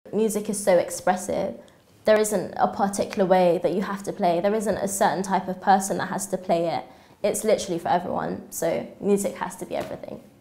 Music is so expressive. There isn't a particular way that you have to play. There isn't a certain type of person that has to play it. It's literally for everyone, so music has to be everything.